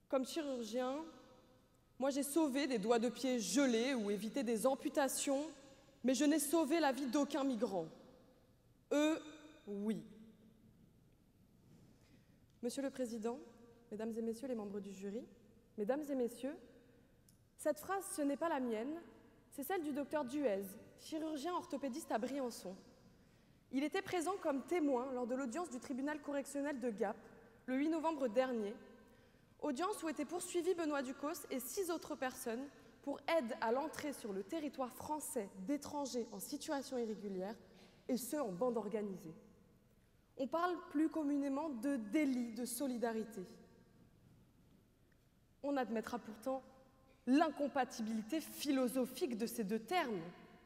Comme chirurgien, moi j'ai sauvé des doigts de pied gelés ou évité des amputations, mais je n'ai sauvé la vie d'aucun migrant. Eux, oui. Monsieur le Président, Mesdames et Messieurs les membres du jury, Mesdames et Messieurs, cette phrase, ce n'est pas la mienne, c'est celle du docteur Duez, chirurgien orthopédiste à Briançon. Il était présent comme témoin lors de l'audience du tribunal correctionnel de Gap, le 8 novembre dernier, audience où étaient poursuivis Benoît Ducos et 6 autres personnes pour aide à l'entrée sur le territoire français d'étrangers en situation irrégulière, et ce, en bande organisée. On parle plus communément de délit de solidarité. On admettra pourtant l'incompatibilité philosophique de ces deux termes.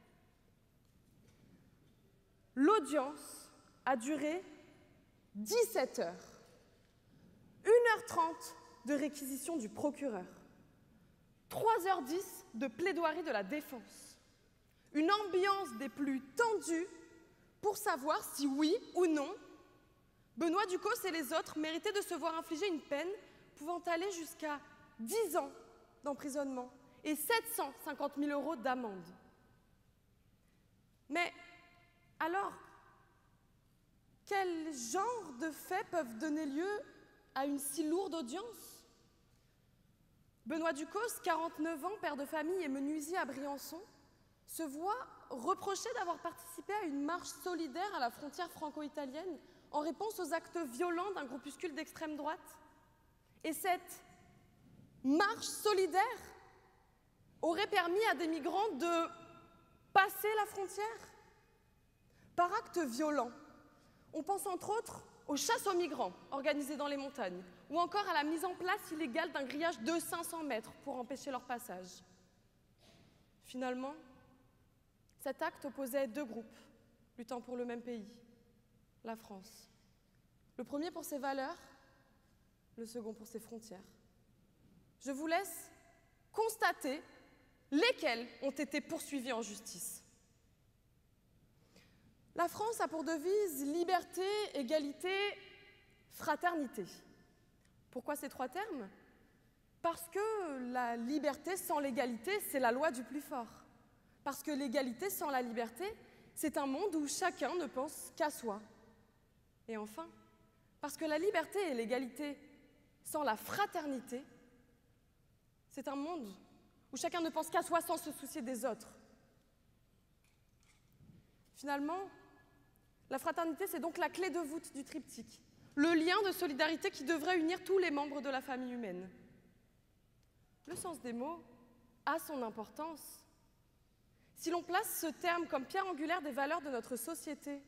L'audience a duré 17 heures, 1h30 de réquisition du procureur, 3h10 de plaidoirie de la défense, une ambiance des plus tendues pour savoir si oui ou non Benoît Ducos et les autres méritaient de se voir infliger une peine pouvant aller jusqu'à 10 ans d'emprisonnement et 750 000 € d'amende. Mais alors, quel genre de faits peuvent donner lieu à une si lourde audience? Benoît Ducos, 49 ans, père de famille et menuisier à Briançon, se voit reprocher d'avoir participé à une marche solidaire à la frontière franco-italienne en réponse aux actes violents d'un groupuscule d'extrême droite. Et cette marche solidaire aurait permis à des migrants de passer la frontière par actes violents. On pense entre autres aux chasses aux migrants organisées dans les montagnes ou encore à la mise en place illégale d'un grillage de 500 mètres pour empêcher leur passage. Finalement, cet acte opposait deux groupes luttant pour le même pays, la France. Le premier pour ses valeurs, le second pour ses frontières. Je vous laisse constater lesquels ont été poursuivis en justice. La France a pour devise liberté, égalité, fraternité. Pourquoi ces trois termes? Parce que la liberté sans l'égalité, c'est la loi du plus fort. Parce que l'égalité sans la liberté, c'est un monde où chacun ne pense qu'à soi. Et enfin, parce que la liberté et l'égalité sans la fraternité, c'est un monde où chacun ne pense qu'à soi sans se soucier des autres. Finalement, la fraternité, c'est donc la clé de voûte du triptyque, le lien de solidarité qui devrait unir tous les membres de la famille humaine. Le sens des mots a son importance. Si l'on place ce terme comme pierre angulaire des valeurs de notre société,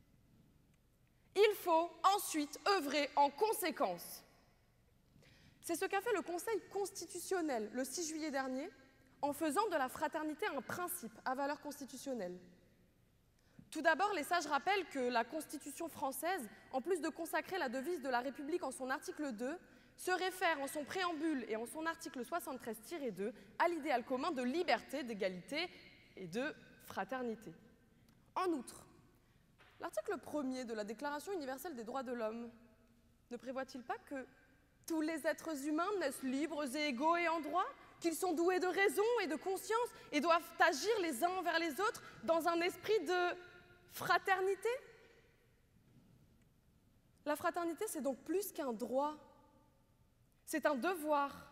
il faut ensuite œuvrer en conséquence. C'est ce qu'a fait le Conseil constitutionnel le 6 juillet dernier en faisant de la fraternité un principe à valeur constitutionnelle. Tout d'abord, les sages rappellent que la Constitution française, en plus de consacrer la devise de la République en son article 2, se réfère en son préambule et en son article 73-2 à l'idéal commun de liberté, d'égalité et de fraternité. En outre, l'article 1er de la Déclaration universelle des droits de l'homme ne prévoit-il pas que tous les êtres humains naissent libres et égaux et en droit, qu'ils sont doués de raison et de conscience et doivent agir les uns envers les autres dans un esprit de fraternité? La fraternité, c'est donc plus qu'un droit, c'est un devoir.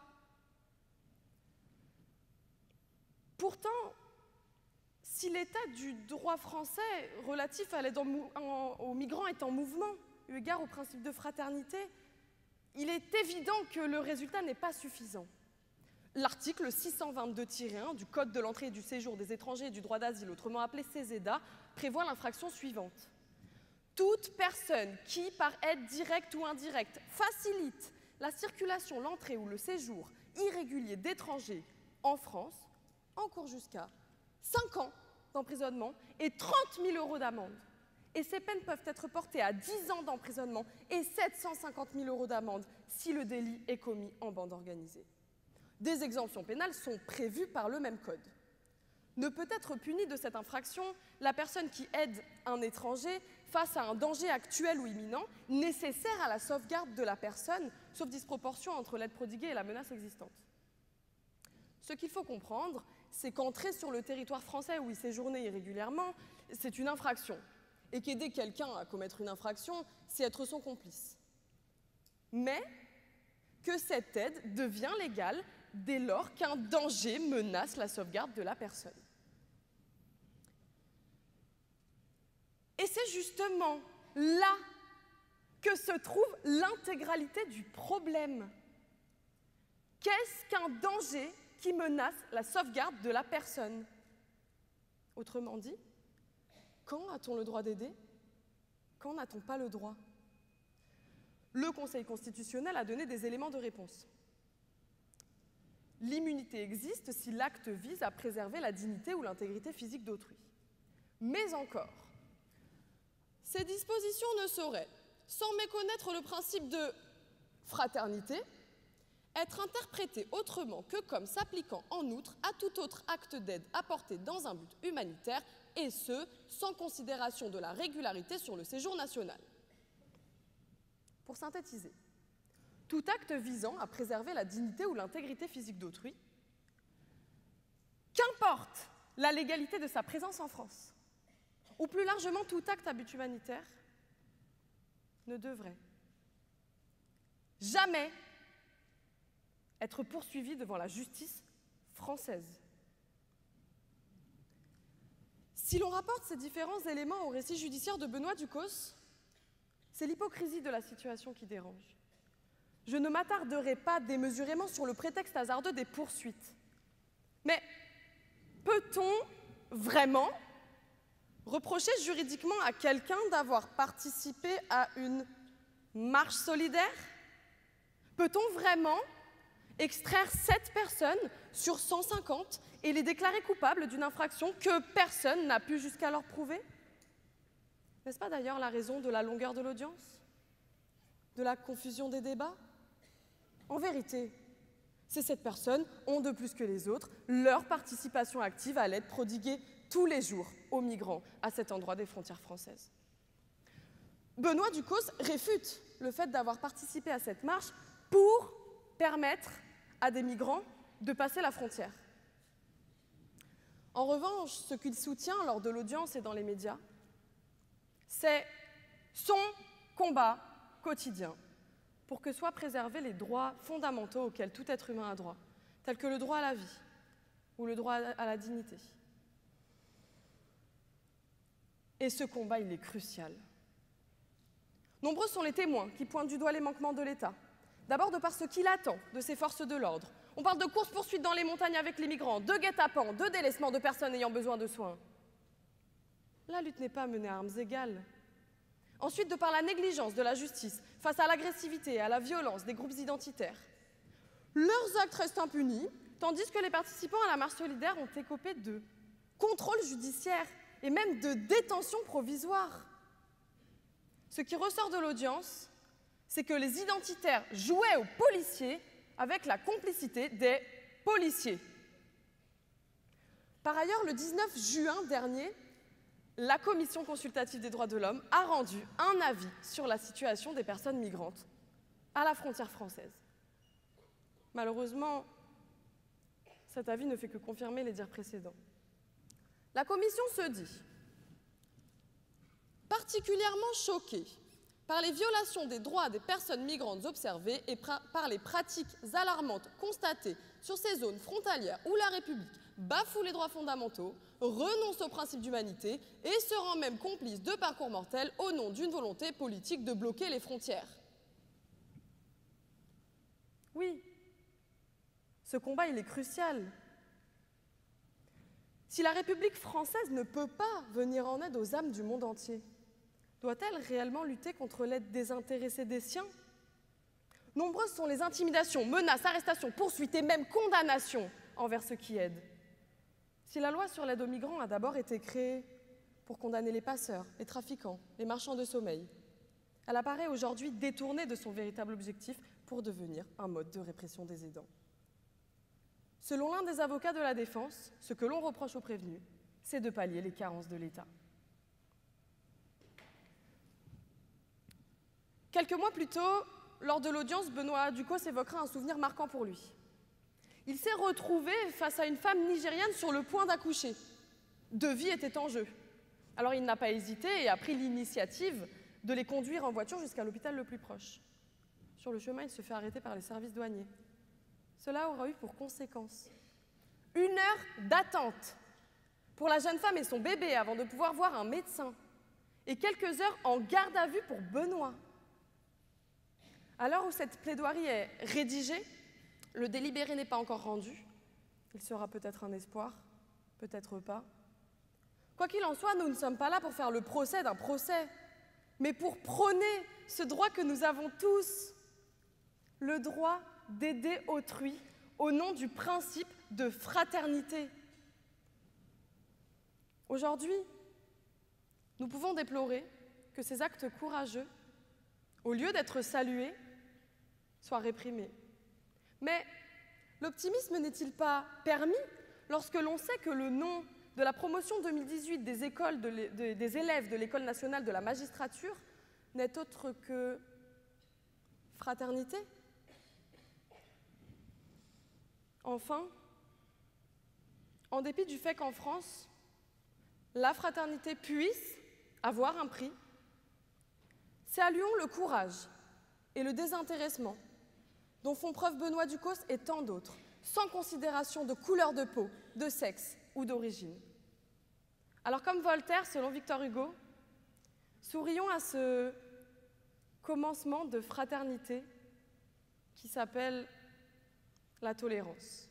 Pourtant, si l'état du droit français relatif à l'aide aux migrants est en mouvement, eu égard au principe de fraternité, il est évident que le résultat n'est pas suffisant. L'article 622-1 du Code de l'entrée et du séjour des étrangers et du droit d'asile, autrement appelé CESEDA, prévoit l'infraction suivante. Toute personne qui, par aide directe ou indirecte, facilite la circulation, l'entrée ou le séjour irrégulier d'étrangers en France encourt jusqu'à 5 ans d'emprisonnement et 30 000 € d'amende. Et ces peines peuvent être portées à 10 ans d'emprisonnement et 750 000 € d'amende si le délit est commis en bande organisée. Des exemptions pénales sont prévues par le même code. Ne peut être punie de cette infraction la personne qui aide un étranger face à un danger actuel ou imminent, nécessaire à la sauvegarde de la personne, sauf disproportion entre l'aide prodiguée et la menace existante. Ce qu'il faut comprendre, c'est qu'entrer sur le territoire français ou y séjourner irrégulièrement, c'est une infraction. Et qu'aider quelqu'un à commettre une infraction, c'est être son complice. Mais que cette aide devient légale dès lors qu'un danger menace la sauvegarde de la personne. Et c'est justement là que se trouve l'intégralité du problème. Qu'est-ce qu'un danger qui menace la sauvegarde de la personne? Autrement dit, quand a-t-on le droit d'aider? Quand n'a-t-on pas le droit? Le Conseil constitutionnel a donné des éléments de réponse. L'immunité existe si l'acte vise à préserver la dignité ou l'intégrité physique d'autrui. Mais encore, ces dispositions ne sauraient, sans méconnaître le principe de fraternité, être interprétées autrement que comme s'appliquant en outre à tout autre acte d'aide apporté dans un but humanitaire, et ce, sans considération de la régularité sur le séjour national. Pour synthétiser, tout acte visant à préserver la dignité ou l'intégrité physique d'autrui, qu'importe la légalité de sa présence en France, ou plus largement tout acte à but humanitaire, ne devrait jamais être poursuivi devant la justice française. Si l'on rapporte ces différents éléments au récit judiciaire de Benoît Ducos, c'est l'hypocrisie de la situation qui dérange. Je ne m'attarderai pas démesurément sur le prétexte hasardeux des poursuites. Mais peut-on vraiment reprocher juridiquement à quelqu'un d'avoir participé à une marche solidaire? Peut-on vraiment extraire 7 personnes sur 150 et les déclarer coupables d'une infraction que personne n'a pu jusqu'alors prouver? N'est-ce pas d'ailleurs la raison de la longueur de l'audience? De la confusion des débats? En vérité, ces 7 personnes ont de plus que les autres leur participation active à l'aide prodiguée tous les jours aux migrants à cet endroit des frontières françaises. Benoît Ducos réfute le fait d'avoir participé à cette marche pour permettre à des migrants de passer la frontière. En revanche, ce qu'il soutient lors de l'audience et dans les médias, c'est son combat quotidien pour que soient préservés les droits fondamentaux auxquels tout être humain a droit, tels que le droit à la vie ou le droit à la dignité. Et ce combat, il est crucial. Nombreux sont les témoins qui pointent du doigt les manquements de l'État. D'abord de par ce qu'il attend de ses forces de l'ordre. On parle de course-poursuite dans les montagnes avec les migrants, de guet-apens, de délaissement de personnes ayant besoin de soins. La lutte n'est pas menée à armes égales. Ensuite, de par la négligence de la justice face à l'agressivité et à la violence des groupes identitaires. Leurs actes restent impunis, tandis que les participants à la marche solidaire ont écopé de contrôles judiciaires et même de détention provisoire. Ce qui ressort de l'audience, c'est que les identitaires jouaient aux policiers avec la complicité des policiers. Par ailleurs, le 19 juin dernier, la Commission consultative des droits de l'homme a rendu un avis sur la situation des personnes migrantes à la frontière française. Malheureusement, cet avis ne fait que confirmer les dires précédents. La Commission se dit particulièrement choquée par les violations des droits des personnes migrantes observées et par les pratiques alarmantes constatées sur ces zones frontalières où la République bafoue les droits fondamentaux, renonce au principe d'humanité et se rend même complice de parcours mortels au nom d'une volonté politique de bloquer les frontières. Oui, ce combat, il est crucial. Si la République française ne peut pas venir en aide aux âmes du monde entier, doit-elle réellement lutter contre l'aide désintéressée des siens? Nombreuses sont les intimidations, menaces, arrestations, poursuites et même condamnations envers ceux qui aident. Si la loi sur l'aide aux migrants a d'abord été créée pour condamner les passeurs, les trafiquants, les marchands de sommeil, elle apparaît aujourd'hui détournée de son véritable objectif pour devenir un mode de répression des aidants. Selon l'un des avocats de la défense, ce que l'on reproche aux prévenus, c'est de pallier les carences de l'État. Quelques mois plus tôt, lors de l'audience, Benoît Dukos évoquera un souvenir marquant pour lui. Il s'est retrouvé face à une femme nigériane sur le point d'accoucher. Deux vies étaient en jeu. Alors il n'a pas hésité et a pris l'initiative de les conduire en voiture jusqu'à l'hôpital le plus proche. Sur le chemin, il se fait arrêter par les services douaniers. Cela aura eu pour conséquence 1 heure d'attente pour la jeune femme et son bébé avant de pouvoir voir un médecin, et quelques heures en garde à vue pour Benoît. À l'heure où cette plaidoirie est rédigée, le délibéré n'est pas encore rendu. Il sera peut-être un espoir, peut-être pas. Quoi qu'il en soit, nous ne sommes pas là pour faire le procès d'un procès, mais pour prôner ce droit que nous avons tous, le droit d'aider autrui au nom du principe de fraternité. Aujourd'hui, nous pouvons déplorer que ces actes courageux, au lieu d'être salués, soient réprimés. Mais l'optimisme n'est-il pas permis lorsque l'on sait que le nom de la promotion 2018 des élèves de l'École nationale de la magistrature n'est autre que fraternité? Enfin, en dépit du fait qu'en France, la fraternité puisse avoir un prix, saluons le courage et le désintéressement dont font preuve Benoît Dukos et tant d'autres, sans considération de couleur de peau, de sexe ou d'origine. Alors comme Voltaire, selon Victor Hugo, sourions à ce commencement de fraternité qui s'appelle la tolérance.